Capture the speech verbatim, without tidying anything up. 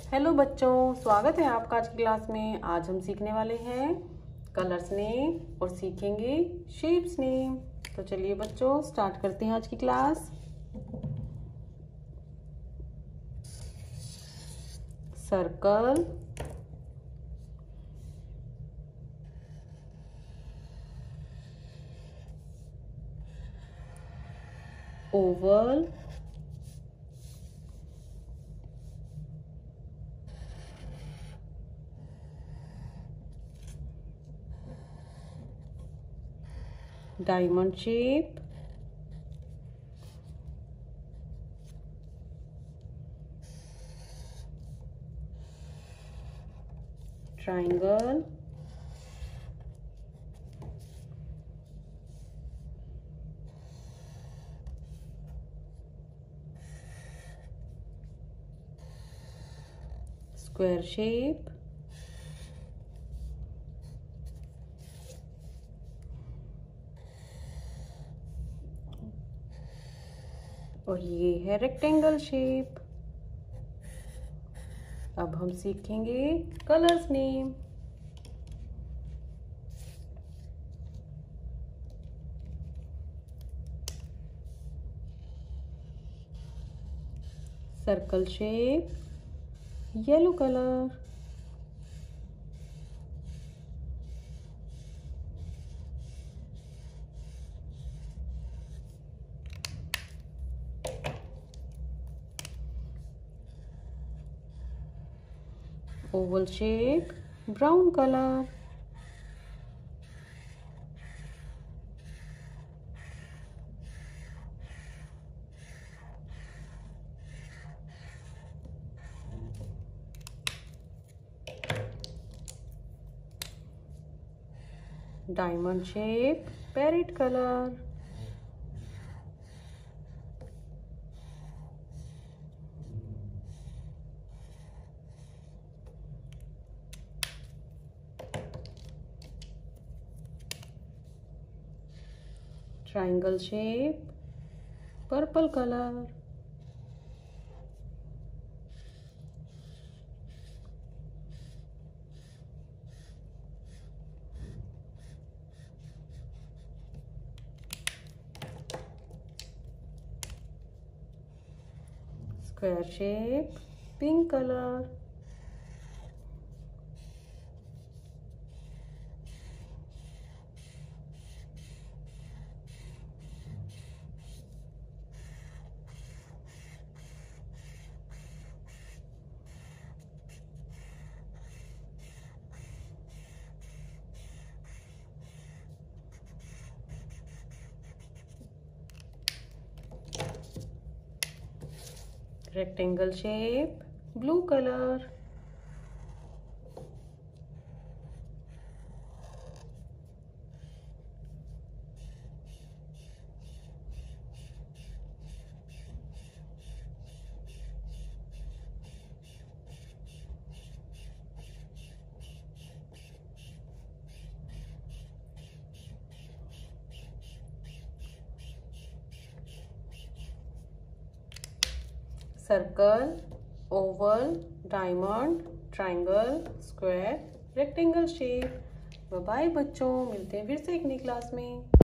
Hello बच्चों, स्वागत है आपका आज की क्लास में। आज हम सीखने वाले हैं कलर्स नेम और सीखेंगे शेप्स नेम। तो चलिए बच्चों स्टार्ट करते हैं आज की class. Circle, oval, diamond shape, triangle, square shape, और ये है रेक्टेंगल शेप। अब हम सीखेंगे colours name. Circle shape, yellow colour, oval shape, brown colour, diamond shape, parrot colour, triangle shape, purple colour, square shape, pink colour, rectangle shape, blue colour, circle, oval, diamond, triangle, square, rectangle shape. Bye बच्चों, मिलते हैं फिर से एक नई class में।